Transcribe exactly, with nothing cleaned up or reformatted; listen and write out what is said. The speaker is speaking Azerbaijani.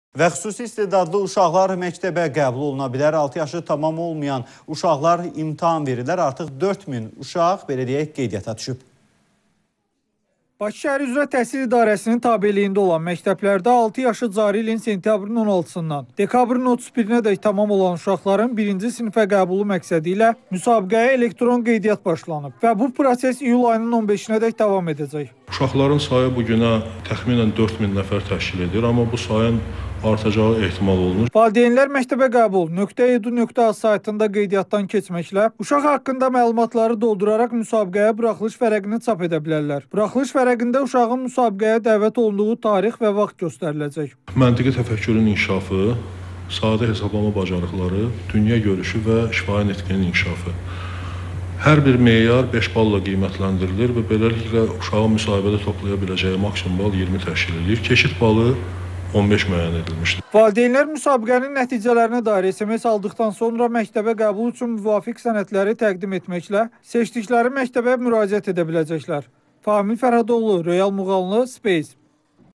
Və xüsusi istedadlı uşaqlar məktəbə qəbul oluna bilər. altı yaşı tamam olmayan uşaqlar imtahan verirlər. Artıq dörd min uşaq, belə deyək, qeydiyyata düşüb. Bakı şəhəri üzrə təhsil idarəsinin tabeliyində olan məktəblərdə altı yaşı cari ilin sentyabrın on altısından dekabrın otuz birinə dək tamam olan uşaqların birinci sinifə qəbulu məqsədi ilə müsabiqəyə elektron qeydiyyat başlanıb və bu proses iyul ayının on beşinə dək davam edəcək. Uşaqların sayı bugünə təxminən dörd min nəfər təşkil edir, amma bu sayın artacağı ehtimal olunur. Valideynlər məktəbə qəbul nöqtə edu nöqtə az saytında qeydiyyatdan keçməklə uşaq haqqında məlumatları dolduraraq müsabiqəyə buraxılış vərəqini çap edə bilərlər. Buraxılış vərəqində uşağın müsabiqəyə dəvət olunduğu tarix və vaxt göstəriləcək. Məntiqi təfəkkürün inkişafı, sadə hesablama bacarıqları, dünya görüşü və şifahi nitqinin inkişafı. Hər bir meyar beş balla qiymətləndirilir və beləliklə uşağın müsahibədə toplaya biləcəyi maksimum bal iyirmi təşkil edir. Keçid balı on beş müəyyən edilmişdir. Valideynlər müsabiqənin nəticələrinə dair S M S aldıqdan sonra məktəbə qəbul üçün müvafiq sənədləri təqdim etməklə seçdikləri məktəbə müraciət edə biləcəklər. Famil Fərhadoğlu, Royal Muğanlı, Space.